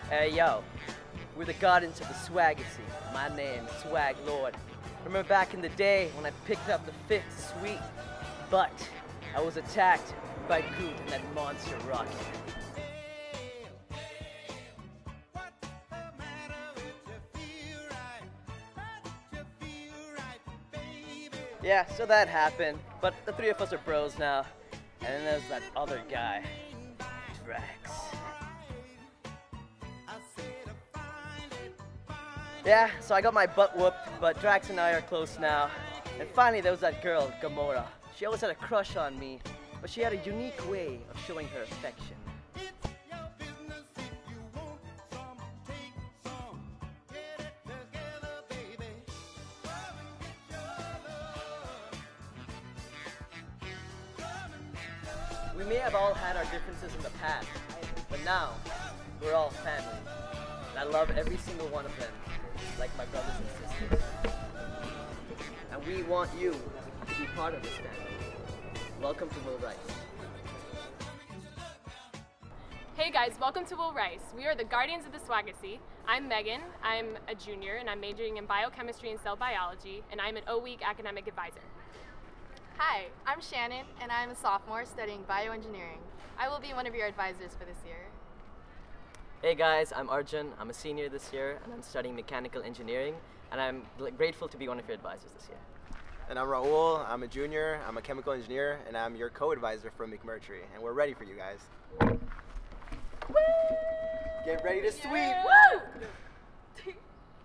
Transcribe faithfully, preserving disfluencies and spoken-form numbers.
Hey yo, we're the guardians of the Swagacy. My name's Swag Lord. Remember back in the day when I picked up the fifth suite? But I was attacked by Groot and that monster rocket. Yeah, so that happened, but the three of us are bros now. And then there's that other guy, Drax. Yeah, so I got my butt whooped, but Drax and I are close now. And finally there was that girl, Gamora. She always had a crush on me, but she had a unique way of showing her affection. We may have all had our differences in the past, but now we're all family. And I love every single one of them, like my brothers and sisters. And we want you to be part of this family. Welcome to Will Rice. Hey guys, welcome to Will Rice. We are the guardians of the Swagacy. I'm Megan, I'm a junior, and I'm majoring in biochemistry and cell biology, and I'm an O-Week academic advisor. Hi, I'm Shannon, and I'm a sophomore studying bioengineering. I will be one of your advisors for this year. Hey guys, I'm Arjun. I'm a senior this year, and I'm studying mechanical engineering, and I'm grateful to be one of your advisors this year. And I'm Raul. I'm a junior, I'm a chemical engineer, and I'm your co-advisor from McMurtry, and we're ready for you guys. Woo! Get ready to sweep! Woo!